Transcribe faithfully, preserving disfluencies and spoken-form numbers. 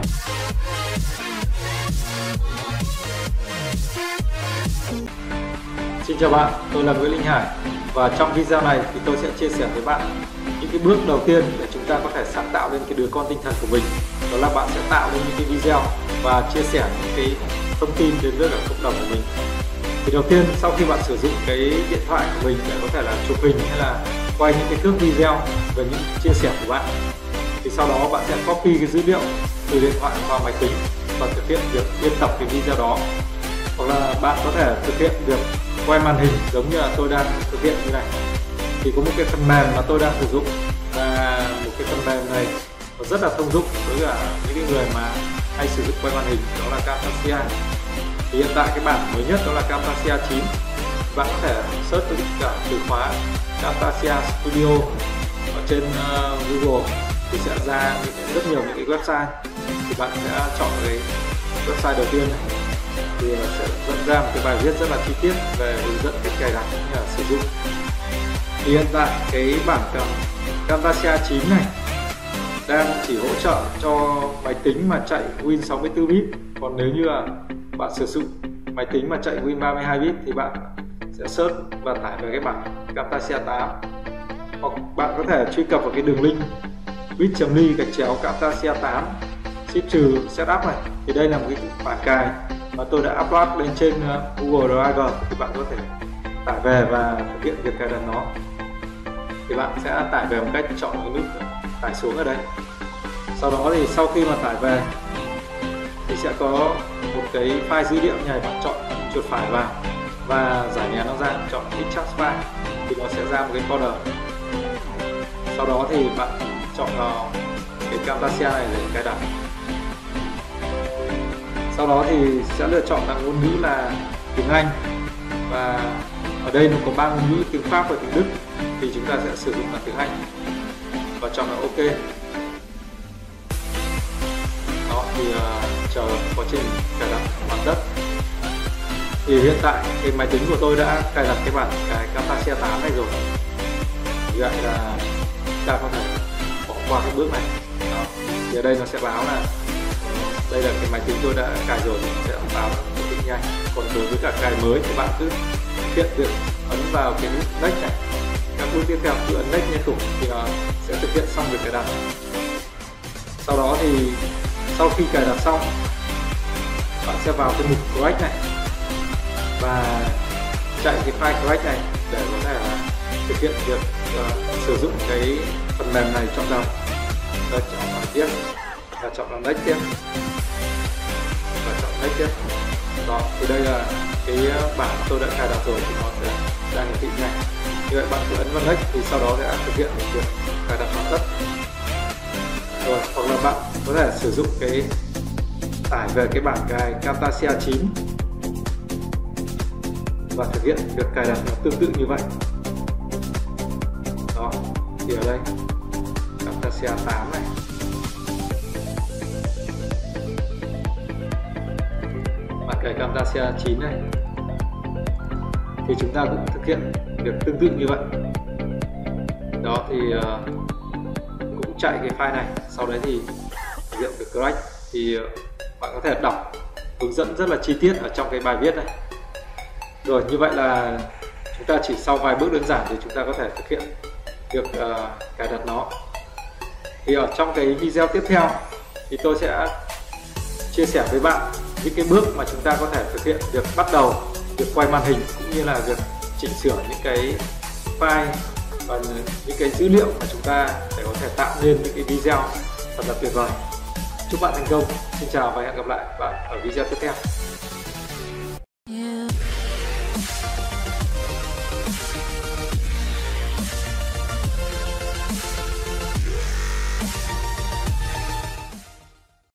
Xin chào bạn, tôi là Nguyễn Linh Hải và trong video này thì tôi sẽ chia sẻ với bạn những cái bước đầu tiên để chúng ta có thể sáng tạo lên cái đứa con tinh thần của mình. Đó là bạn sẽ tạo lên những cái video và chia sẻ những cái thông tin đến với cả cộng đồng của mình. Thì đầu tiên, sau khi bạn sử dụng cái điện thoại của mình để có thể là chụp hình hay là quay những cái thước video về những chia sẻ của bạn, thì sau đó bạn sẽ copy cái dữ liệu từ điện thoại vào máy tính và thực hiện việc biên tập cái video đó. Hoặc là bạn có thể thực hiện việc quay màn hình giống như là tôi đang thực hiện như này. Thì có một cái phần mềm mà tôi đang sử dụng, và một cái phần mềm này nó rất là thông dụng với cả những cái người mà hay sử dụng quay màn hình, đó là Camtasia. Thì hiện tại cái bản mới nhất đó là Camtasia chín. Bạn có thể search tất cả từ khóa Camtasia Studio ở trên uh, Google thì sẽ ra rất nhiều những cái website. Thì bạn sẽ chọn cái website đầu tiên này, thì sẽ dẫn ra một cái bài viết rất là chi tiết về hướng dẫn cách cài đặt cũng như là sử dụng. Thì hiện tại cái bản Camtasia chín này đang chỉ hỗ trợ cho máy tính mà chạy Win sáu mươi tư bit. Còn nếu như là bạn sử dụng máy tính mà chạy Win ba mươi hai bit thì bạn sẽ search và tải về cái bản Camtasia tám. Hoặc bạn có thể truy cập vào cái đường link bit.ly gạch chéo Camtasia tám shift trừ setup này. Thì đây là một cái bản cài mà tôi đã upload lên trên Google Drive, thì bạn có thể tải về và thực hiện việc cài đặt nó. Thì bạn sẽ tải về một cách chọn cái nút tải xuống ở đây. Sau đó thì sau khi mà tải về thì sẽ có một cái file dữ liệu này, bạn chọn chuột phải vào và giải nhẹ nó ra, chọn extract file thì nó sẽ ra một cái folder. Sau đó thì bạn chọn vào cái Camtasia này để cài đặt. Sau đó thì sẽ lựa chọn là ngôn ngữ là tiếng Anh, và ở đây nó có ba ngôn ngữ, tiếng Pháp và tiếng Đức, thì chúng ta sẽ sử dụng là tiếng Anh và chọn là OK. Đó thì uh, chờ quá trình cài đặt hoàn tất. Thì hiện tại cái máy tính của tôi đã cài đặt cái bản cái Camtasia tám này rồi. Vì vậy là chúng ta có thể bỏ qua cái bước này. Đó. Thì ở đây nó sẽ báo là đây là cái máy tính tôi đã cài rồi, thì nó sẽ báo quyết định nhanh. Còn đối với cả cài mới thì bạn cứ thực hiện việc ấn vào cái nút next này. Các bước tiếp theo cứ ấn next liên tục thì nó sẽ thực hiện xong việc cài đặt. Sau đó thì sau khi cài đặt xong, bạn sẽ vào cái mục correct này và chạy cái file correct này để có thể là thực hiện việc uh, sử dụng cái phần mềm này trong đầu. Rồi chọn vào tiếp và chọn vào next tiếp và chọn next tiếp. Đó thì đây là cái bản tôi đã cài đặt rồi, thì nó sẽ ra hiển thị này. Như vậy bạn cứ ấn vào next thì sau đó sẽ thực hiện việc cài đặt hoàn tất. Rồi, hoặc là bạn có thể sử dụng cái tải về cái bản cài Camtasia chín và thực hiện việc cài đặt nó tương tự như vậy. Đó, thì ở đây Camtasia tám này, bản cài Camtasia chín này, thì chúng ta cũng thực hiện việc tương tự như vậy. Đó thì uh, cũng chạy cái file này, sau đấy thì thực hiện việc correct. Thì uh, bạn có thể đọc hướng dẫn rất là chi tiết ở trong cái bài viết này. Rồi, như vậy là chúng ta chỉ sau vài bước đơn giản thì chúng ta có thể thực hiện việc uh, cài đặt nó. Thì ở trong cái video tiếp theo thì tôi sẽ chia sẻ với bạn những cái bước mà chúng ta có thể thực hiện việc bắt đầu việc quay màn hình, cũng như là việc chỉnh sửa những cái file và những cái dữ liệu mà chúng ta để có thể tạo nên những cái video thật là tuyệt vời. Chúc bạn thành công. Xin chào và hẹn gặp lại bạn ở video tiếp theo.